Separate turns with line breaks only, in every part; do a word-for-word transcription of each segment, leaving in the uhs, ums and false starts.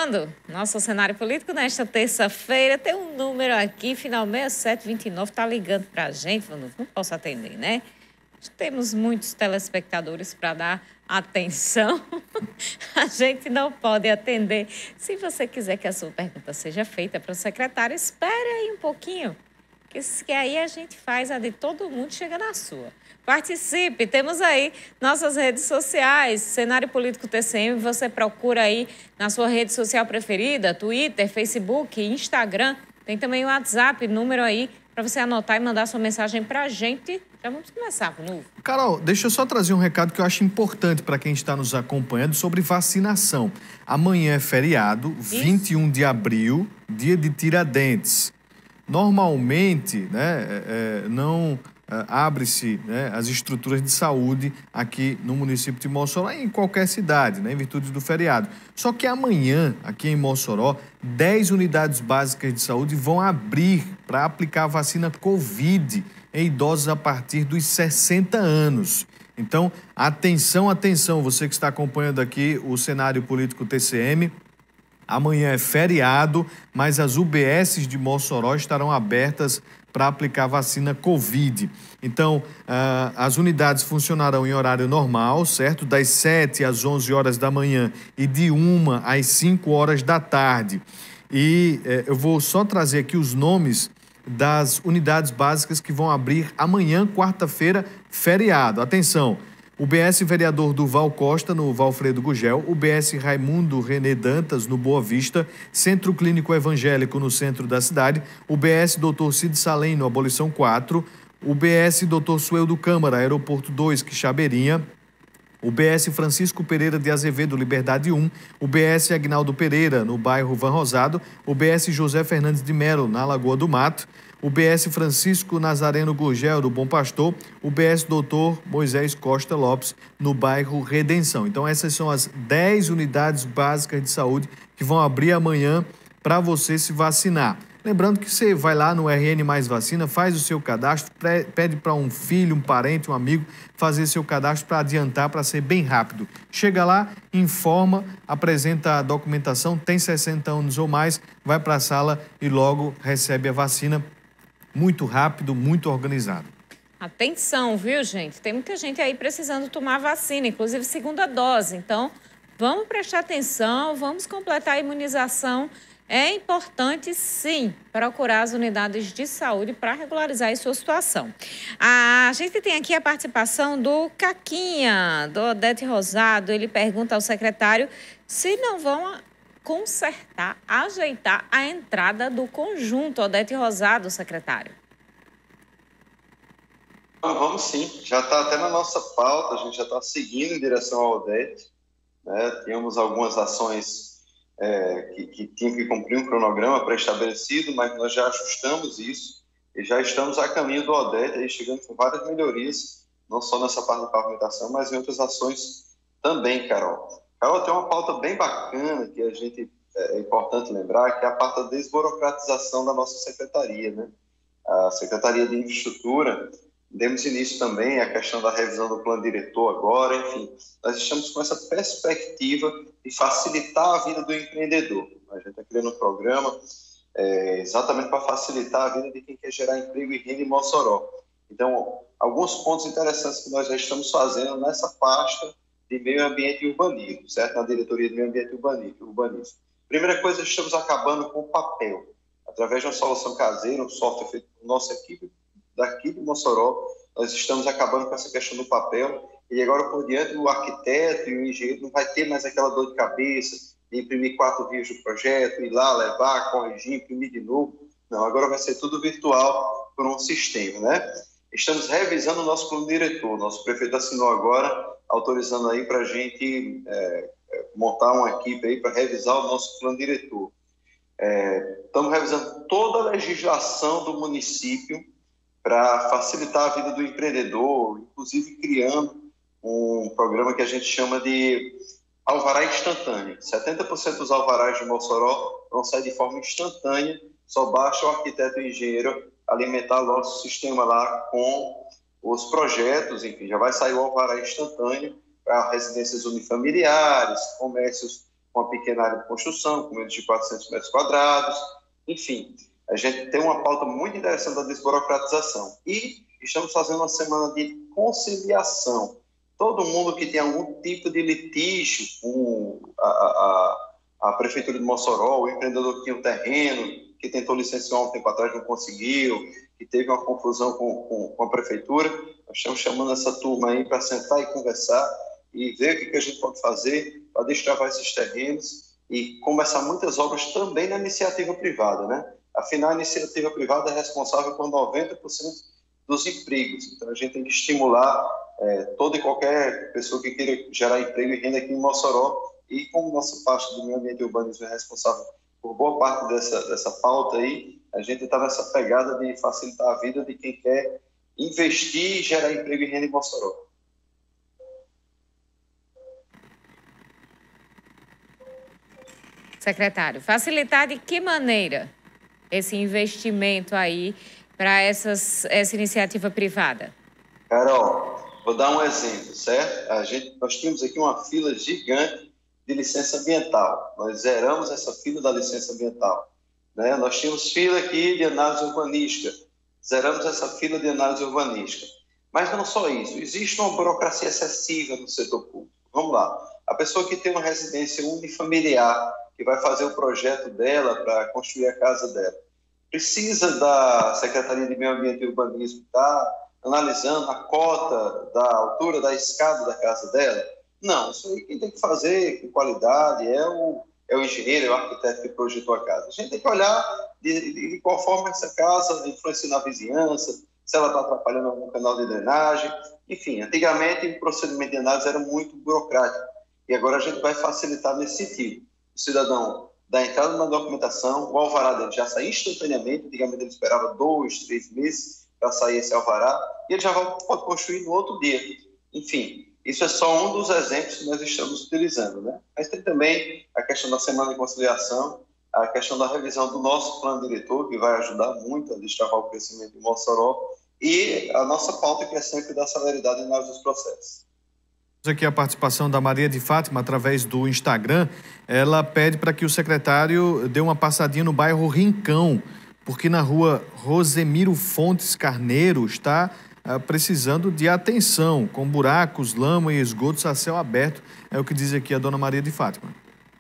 começando nosso cenário político nesta terça-feira. Tem um número aqui, final seis sete dois nove, tá ligando para a gente, não, não posso atender, né? Temos muitos telespectadores para dar atenção. A gente não pode atender. Se você quiser que a sua pergunta seja feita para o secretário, espere aí um pouquinho, que, que aí a gente faz a de todo mundo, chega na sua. Participe, temos aí nossas redes sociais, Cenário Político T C M, você procura aí na sua rede social preferida, Twitter, Facebook, Instagram, tem também o WhatsApp, número aí, para você anotar e mandar sua mensagem para a gente. Já vamos começar, Nuno.
Carol, deixa eu só trazer um recado que eu acho importante para quem está nos acompanhando sobre vacinação. Amanhã é feriado, Isso. vinte e um de abril, dia de Tiradentes. Normalmente, né, é, é, não... Uh, abre-se, né, as estruturas de saúde aqui no município de Mossoró e em qualquer cidade, né, em virtude do feriado. Só que amanhã, aqui em Mossoró, dez unidades básicas de saúde vão abrir para aplicar a vacina Covid em idosos a partir dos sessenta anos. Então, atenção, atenção, você que está acompanhando aqui o cenário político T C M, amanhã é feriado, mas as U B Ss de Mossoró estarão abertas para aplicar vacina Covid. Então, uh, as unidades funcionarão em horário normal, certo? Das sete às onze horas da manhã e de uma às cinco horas da tarde. E uh, eu vou só trazer aqui os nomes das unidades básicas que vão abrir amanhã, quarta-feira, feriado. Atenção! U B S Vereador Duval Costa, no Valfredo Gugel, U B S Raimundo René Dantas, no Boa Vista, Centro Clínico Evangélico, no centro da cidade, U B S doutor Cid Salem, no Abolição quatro, U B S doutor Sueldo Câmara, Aeroporto dois, Quixabeirinha, U B S Francisco Pereira de Azevedo, Liberdade um, U B S Agnaldo Pereira, no bairro Van Rosado, U B S José Fernandes de Melo, na Lagoa do Mato, U B S Francisco Nazareno Gurgel, do Bom Pastor, U B S doutor Moisés Costa Lopes, no bairro Redenção. Então, essas são as dez unidades básicas de saúde que vão abrir amanhã para você se vacinar. Lembrando que você vai lá no R N Mais Vacina, faz o seu cadastro, pede para um filho, um parente, um amigo fazer seu cadastro para adiantar, para ser bem rápido. Chega lá, informa, apresenta a documentação, tem sessenta anos ou mais, vai para a sala e logo recebe a vacina. Muito rápido, muito organizado.
Atenção, viu, gente? Tem muita gente aí precisando tomar vacina, inclusive segunda dose. Então, vamos prestar atenção, vamos completar a imunização. É importante, sim, procurar as unidades de saúde para regularizar a sua situação. A gente tem aqui a participação do Caquinha, do Odete Rosado. Ele pergunta ao secretário se não vão consertar, ajeitar a entrada do conjunto. Odete Rosado, secretário.
Vamos sim, já está até na nossa pauta, a gente já está seguindo em direção ao Odete, né? Tínhamos algumas ações é, que, que tinham que cumprir um cronograma pré-estabelecido, mas nós já ajustamos isso e já estamos a caminho do Odete, aí chegando com várias melhorias, não só nessa parte da pavimentação, mas em outras ações também, Carol. Carol, tem uma pauta bem bacana que a gente é importante lembrar, que é a parte da desburocratização da nossa secretaria, né? A Secretaria de Infraestrutura, demos início também à questão da revisão do plano diretor agora, enfim, nós estamos com essa perspectiva de facilitar a vida do empreendedor. A gente está criando um programa é, exatamente para facilitar a vida de quem quer gerar emprego e renda em Mossoró. Então, alguns pontos interessantes que nós já estamos fazendo nessa pasta de meio ambiente e urbanismo, certo? Na diretoria de meio ambiente e urbanismo. Primeira coisa, estamos acabando com o papel. Através de uma solução caseira, um software feito por nossa equipe daqui de Mossoró, nós estamos acabando com essa questão do papel e agora por diante o arquiteto e o engenheiro não vai ter mais aquela dor de cabeça de imprimir quatro vias do projeto, ir lá, levar, corrigir, imprimir de novo. Não, agora vai ser tudo virtual por um sistema, né? Estamos revisando o nosso plano diretor. Nosso prefeito assinou agora, autorizando aí para a gente é, montar uma equipe aí para revisar o nosso plano diretor. É, estamos revisando toda a legislação do município para facilitar a vida do empreendedor, inclusive criando um programa que a gente chama de alvará instantâneo. setenta por cento dos alvarás de Mossoró vão sair de forma instantânea, só basta o arquiteto e o engenheiro alimentar o nosso sistema lá com os projetos, enfim, já vai sair o alvará instantâneo para residências unifamiliares, comércios com uma pequena área de construção, com menos de quatrocentos metros quadrados, enfim. A gente tem uma pauta muito interessante da desburocratização. E estamos fazendo uma semana de conciliação. Todo mundo que tem algum tipo de litígio com a, a, a Prefeitura de Mossoró, o empreendedor que tinha um terreno, que tentou licenciar um tempo atrás, não conseguiu, que teve uma confusão com, com, com a Prefeitura, nós estamos chamando essa turma aí para sentar e conversar e ver o que, que a gente pode fazer para destravar esses terrenos e começar muitas obras também na iniciativa privada, né? Afinal, a iniciativa privada é responsável por noventa por cento dos empregos. Então, a gente tem que estimular é, toda e qualquer pessoa que queira gerar emprego e renda aqui em Mossoró. E como nossa parte do meio ambiente e urbanismo é responsável por boa parte dessa, dessa pauta aí, a gente está nessa pegada de facilitar a vida de quem quer investir e gerar emprego e renda em Mossoró.
Secretário, facilitar de que maneira esse investimento aí para essas essa iniciativa privada?
Carol, vou dar um exemplo, certo? A gente, nós tínhamos aqui uma fila gigante de licença ambiental. Nós zeramos essa fila da licença ambiental, né? Nós tínhamos fila aqui de análise urbanística. Zeramos essa fila de análise urbanística. Mas não só isso. Existe uma burocracia excessiva no setor público. Vamos lá. A pessoa que tem uma residência unifamiliar, que vai fazer o projeto dela para construir a casa dela, precisa da Secretaria de Meio Ambiente e Urbanismo estar analisando a cota da altura da escada da casa dela? Não, isso aí quem tem que fazer com qualidade é o, é o engenheiro, é o arquiteto que projetou a casa. A gente tem que olhar de, de, de qual forma essa casa influencia na vizinhança, se ela está atrapalhando algum canal de drenagem. Enfim, antigamente o procedimento de análise era muito burocrático e agora a gente vai facilitar nesse sentido. O cidadão dá entrada na documentação, o alvará dele já sai instantaneamente, antigamente ele esperava dois, três meses para sair esse alvará, e ele já vai, pode construir no outro dia. Enfim, isso é só um dos exemplos que nós estamos utilizando, né? Mas tem também a questão da semana de conciliação, a questão da revisão do nosso plano diretor, que vai ajudar muito a destravar o crescimento de Mossoró, e a nossa pauta, que é sempre da celeridade em análise dos processos.
Aqui a participação da Maria de Fátima através do Instagram. Ela pede para que o secretário dê uma passadinha no bairro Rincão, porque na rua Rosemiro Fontes Carneiro está uh, precisando de atenção, com buracos, lama e esgotos a céu aberto. É o que diz aqui a dona Maria de Fátima.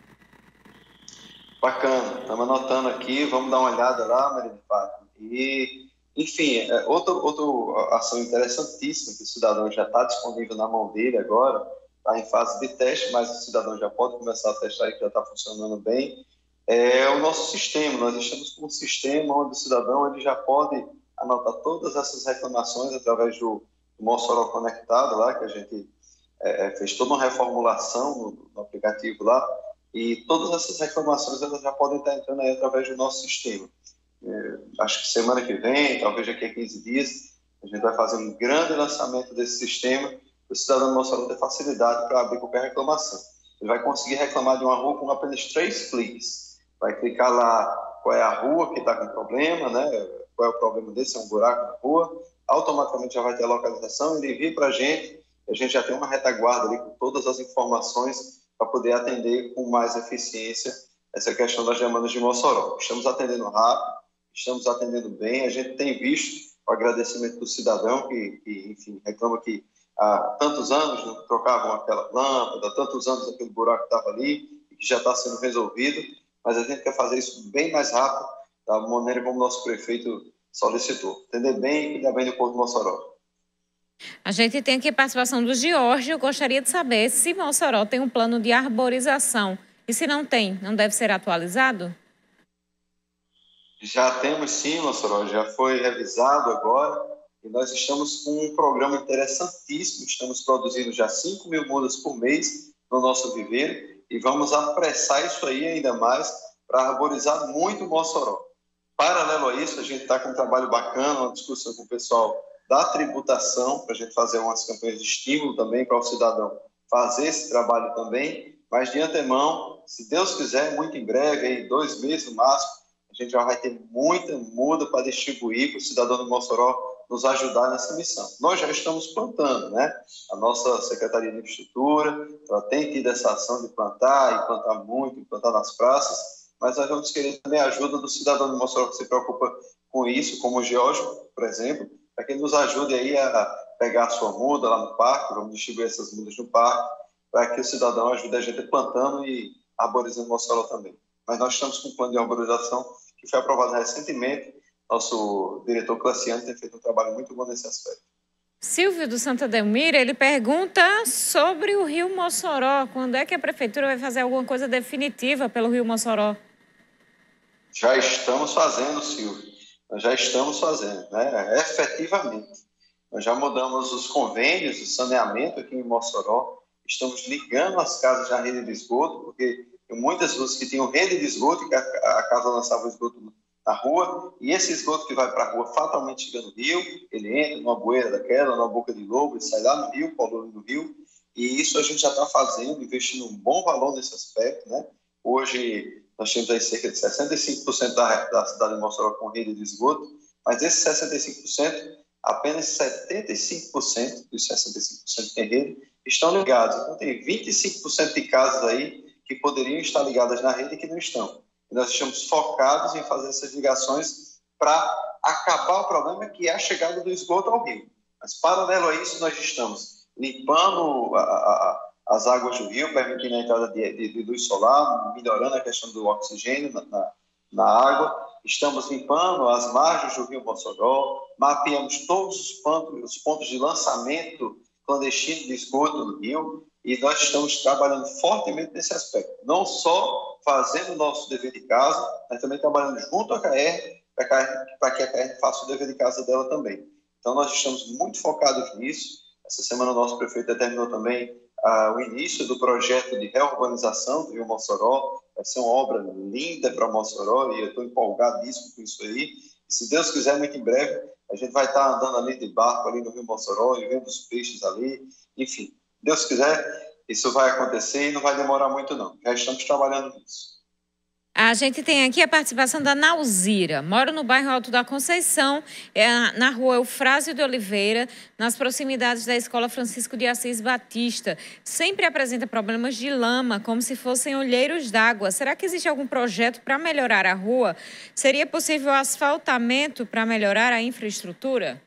Bacana, estamos anotando aqui, vamos dar uma olhada lá, Maria de Fátima. E... Enfim, é, outra, outra ação interessantíssima que o cidadão já está disponível na mão dele agora, está em fase de teste, mas o cidadão já pode começar a testar e que já está funcionando bem, é o nosso sistema. Nós estamos com um sistema onde o cidadão ele já pode anotar todas essas reclamações através do, do Mossoró Conectado, lá, que a gente é, fez toda uma reformulação no, no aplicativo lá, e todas essas reclamações elas já podem estar entrando aí através do nosso sistema. É, acho que semana que vem, talvez daqui a quinze dias, a gente vai fazer um grande lançamento desse sistema. O cidadão do Mossoró tem facilidade para abrir qualquer reclamação. Ele vai conseguir reclamar de uma rua com apenas três cliques. Vai clicar lá qual é a rua que está com problema, né? Qual é o problema dele, se é um buraco na rua. Automaticamente já vai ter a localização, ele envia para a gente, a gente já tem uma retaguarda ali com todas as informações para poder atender com mais eficiência essa questão das demandas de Mossoró. Estamos atendendo rápido, estamos atendendo bem, a gente tem visto o agradecimento do cidadão que, que enfim, reclama que há tantos anos não trocavam aquela lâmpada, há tantos anos aquele buraco estava ali e que já está sendo resolvido, mas a gente quer fazer isso bem mais rápido, da maneira como o nosso prefeito solicitou. Atender bem e cuidar bem do povo de Mossoró.
A gente tem aqui a participação do Jorge. Eu gostaria de saber se Mossoró tem um plano de arborização e se não tem, não deve ser atualizado?
Já temos sim, Mossoró, já foi revisado agora e nós estamos com um programa interessantíssimo, estamos produzindo já cinco mil mudas por mês no nosso viveiro e vamos apressar isso aí ainda mais para arborizar muito Mossoró. Paralelo a isso, a gente está com um trabalho bacana, uma discussão com o pessoal da tributação, para a gente fazer umas campanhas de estímulo também para o cidadão fazer esse trabalho também, mas de antemão, se Deus quiser, muito em breve, em dois meses no máximo, a gente já vai ter muita muda para distribuir para o cidadão do Mossoró nos ajudar nessa missão. Nós já estamos plantando, né? A nossa Secretaria de Infraestrutura, ela tem tido essa ação de plantar, e plantar muito, e plantar nas praças, mas nós vamos querer também a ajuda do cidadão de Mossoró que se preocupa com isso, como o geógrafo, por exemplo, para que nos ajude aí a pegar a sua muda lá no parque, vamos distribuir essas mudas no parque, para que o cidadão ajude a gente plantando e arborizando Mossoró também. Mas nós estamos com um plano de arborização que foi aprovado recentemente. Nosso diretor Classiano tem feito um trabalho muito bom nesse aspecto.
Silvio do Santa Delmira, ele pergunta sobre o Rio Mossoró. Quando é que a Prefeitura vai fazer alguma coisa definitiva pelo Rio Mossoró?
Já estamos fazendo, Silvio. Nós já estamos fazendo, né? Efetivamente. Nós já mudamos os convênios de saneamento aqui em Mossoró. Estamos ligando as casas na rede de esgoto, porque tem muitas ruas que tinham rede de esgoto e a casa lançava o esgoto na rua, e esse esgoto que vai para a rua fatalmente chega no rio, ele entra numa bueira daquela, numa boca de lobo, ele sai lá no rio, polui no rio, e isso a gente já está fazendo, investindo um bom valor nesse aspecto, né? Hoje nós temos aí cerca de sessenta e cinco por cento da, da cidade de Mossoró com rede de esgoto, mas desses sessenta e cinco por cento, apenas setenta e cinco por cento dos sessenta e cinco por cento que tem rede estão ligados. Então tem vinte e cinco por cento de casas aí que poderiam estar ligadas na rede e que não estão. E nós estamos focados em fazer essas ligações para acabar o problema que é a chegada do esgoto ao rio. Mas, paralelo a isso, nós estamos limpando a, a, as águas do rio, permitindo a entrada de, de, de luz solar, melhorando a questão do oxigênio na, na, na água. Estamos limpando as margens do rio Mossoró, mapeamos todos os pontos, os pontos de lançamento clandestino de esgoto no rio, e nós estamos trabalhando fortemente nesse aspecto. Não só fazendo o nosso dever de casa, mas também trabalhando junto à C A E R, para que a C A E R faça o dever de casa dela também. Então, nós estamos muito focados nisso. Essa semana, o nosso prefeito determinou também ah, o início do projeto de reurbanização do Rio Mossoró. Vai ser uma obra linda para Mossoró, e eu estou empolgadíssimo com isso aí. E, se Deus quiser, muito em breve, a gente vai estar andando ali de barco, ali no Rio Mossoró, e vendo os peixes ali. Enfim, Deus quiser, isso vai acontecer e não vai demorar muito, não. Já estamos trabalhando nisso.
A gente tem aqui a participação da Nauzira. Mora no bairro Alto da Conceição, é na rua Eufrásio de Oliveira, nas proximidades da Escola Francisco de Assis Batista. Sempre apresenta problemas de lama, como se fossem olheiros d'água. Será que existe algum projeto para melhorar a rua? Seria possível asfaltamento para melhorar a infraestrutura?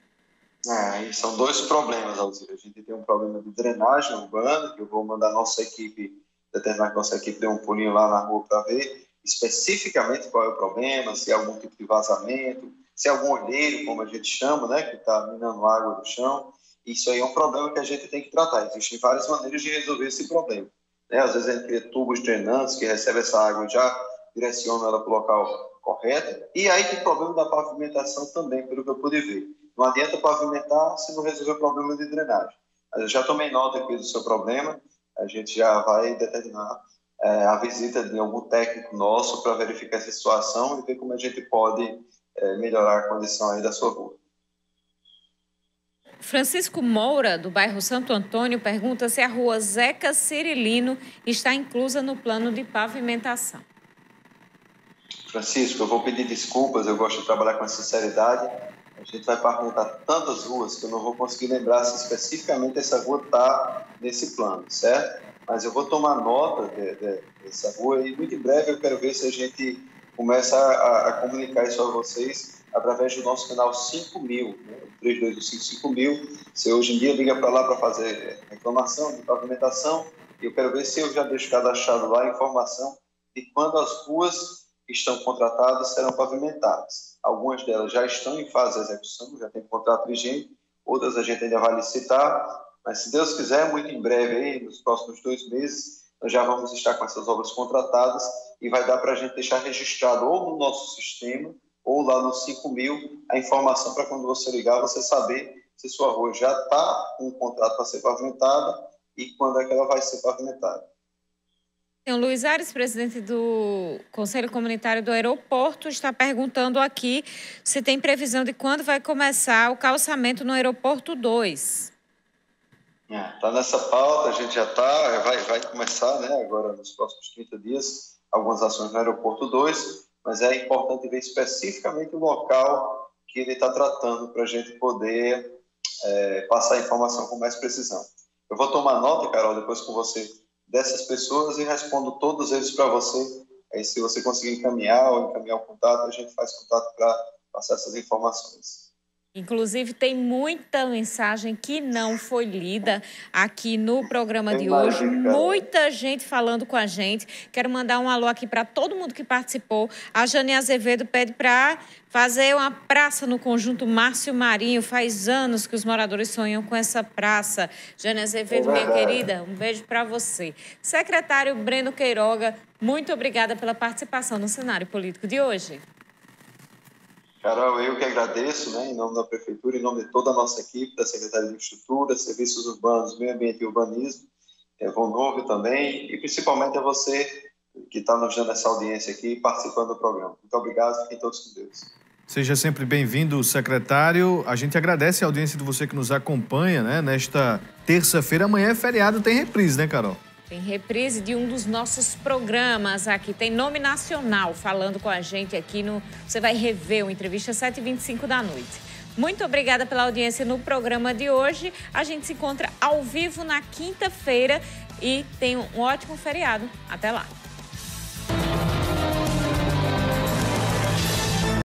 É, são dois problemas, Alzira. A gente tem um problema de drenagem urbana, que eu vou mandar a nossa equipe, determinar que a nossa equipe dê um pulinho lá na rua para ver especificamente qual é o problema, se é algum tipo de vazamento, se é algum olheiro, como a gente chama, né, que está minando água do chão. Isso aí é um problema que a gente tem que tratar. Existem várias maneiras de resolver esse problema, né? Às vezes a gente cria tubos drenantes que recebem essa água e já direcionam ela para o local correto. E aí tem o problema da pavimentação também, pelo que eu pude ver. Não adianta pavimentar se não resolver o problema de drenagem. Mas eu já tomei nota aqui do seu problema, a gente já vai determinar é, a visita de algum técnico nosso para verificar essa situação e ver como a gente pode é, melhorar a condição aí da sua rua.
Francisco Moura, do bairro Santo Antônio, pergunta se a rua Zeca Cirilino está inclusa no plano de pavimentação.
Francisco, eu vou pedir desculpas, eu gosto de trabalhar com sinceridade. A gente vai pavimentar tantas ruas que eu não vou conseguir lembrar se especificamente essa rua está nesse plano, certo? Mas eu vou tomar nota de, de, dessa rua e muito em breve eu quero ver se a gente começa a, a comunicar isso a vocês através do nosso canal cinco mil, né? três dois cinco cinco mil. Você hoje em dia liga para lá para fazer reclamação de pavimentação e eu quero ver se eu já deixo cadastrado lá a informação de quando as ruas que estão contratadas serão pavimentadas. Algumas delas já estão em fase de execução, já tem contrato vigente, outras a gente ainda vai licitar, mas se Deus quiser, muito em breve, aí, nos próximos dois meses, nós já vamos estar com essas obras contratadas e vai dar para a gente deixar registrado ou no nosso sistema ou lá no cinco mil a informação para quando você ligar, você saber se sua rua já está com um contrato para ser pavimentada e quando é que ela vai ser pavimentada.
O Luiz Ares, presidente do Conselho Comunitário do Aeroporto, está perguntando aqui se tem previsão de quando vai começar o calçamento no Aeroporto dois.
Está nessa pauta, a gente já está, vai, vai começar, né, agora nos próximos trinta dias, algumas ações no Aeroporto dois, mas é importante ver especificamente o local que ele está tratando para a gente poder é, passar a informação com mais precisão. Eu vou tomar nota, Carol, depois com você, dessas pessoas e respondo todos eles para você. Aí, se você conseguir encaminhar ou encaminhar o contato, a gente faz contato para passar essas informações.
Inclusive, tem muita mensagem que não foi lida aqui no programa de hoje. Muita gente falando com a gente. Quero mandar um alô aqui para todo mundo que participou. A Jane Azevedo pede para fazer uma praça no conjunto Márcio Marinho. Faz anos que os moradores sonham com essa praça. Jane Azevedo, minha querida, um beijo para você. Secretário Breno Queiroga, muito obrigada pela participação no cenário político de hoje.
Carol, eu que agradeço, né, em nome da Prefeitura, em nome de toda a nossa equipe, da Secretaria de Infraestrutura, Serviços Urbanos, Meio Ambiente e Urbanismo, Evon Novo também, e principalmente a você que está nos dando essa audiência aqui e participando do programa. Muito obrigado, fiquem todos com Deus.
Seja sempre bem-vindo, secretário. A gente agradece a audiência de você que nos acompanha, né, nesta terça-feira. Amanhã é feriado, tem reprise, né, Carol?
Tem reprise de um dos nossos programas aqui. Tem Nome Nacional falando com a gente aqui. No... Você vai rever o Entrevista sete e vinte e cinco da noite. Muito obrigada pela audiência no programa de hoje. A gente se encontra ao vivo na quinta-feira e tem um ótimo feriado. Até lá.